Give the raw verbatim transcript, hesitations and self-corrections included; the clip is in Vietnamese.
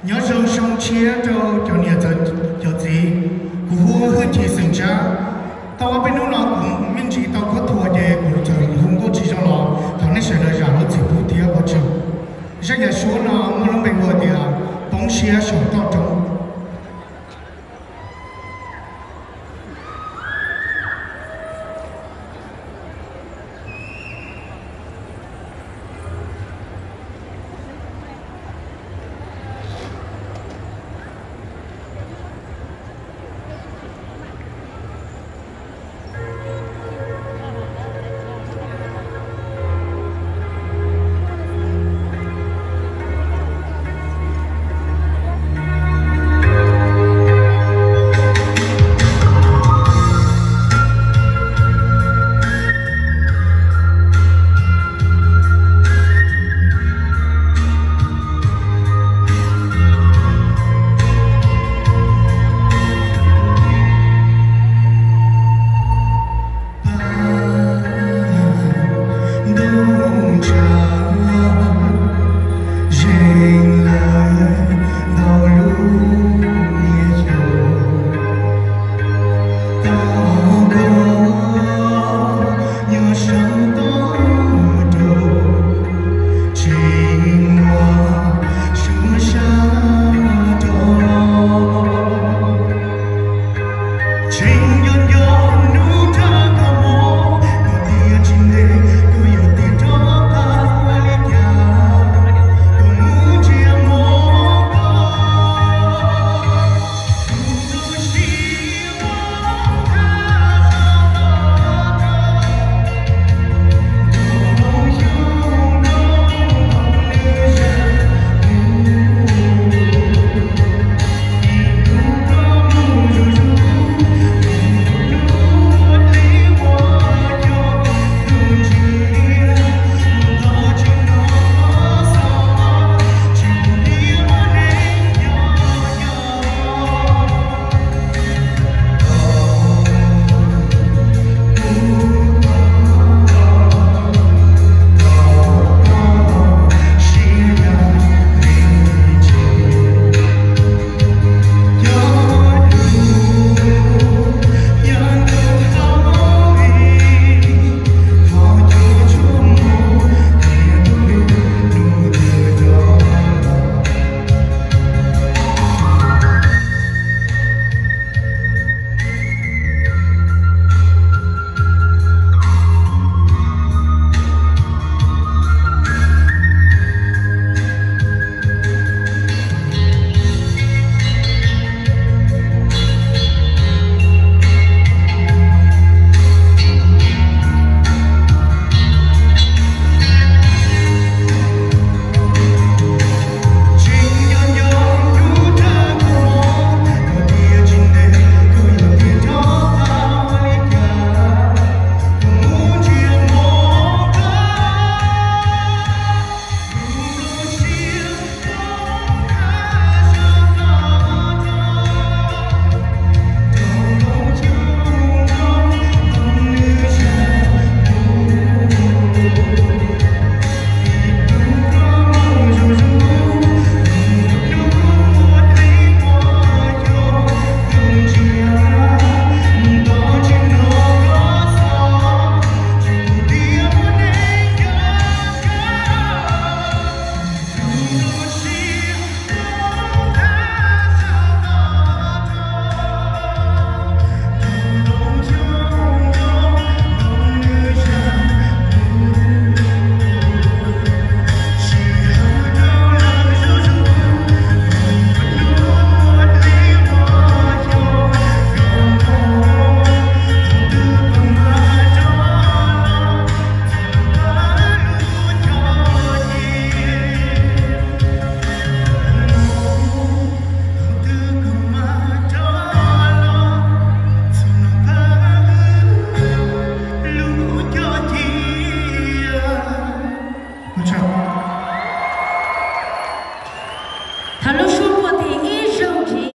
nhớ sông sông chia cho cho nhiều cho cho gì của hua hơi chỉ sinh cha tao bênนู้นเราmình chỉ tao có thua để của cho không có chỉ cho nó thằng này sẽ là giả nó chỉ bút tiếc vào chừng rất là số nó muốn làm bệnh rồi thì bóng xia sổ to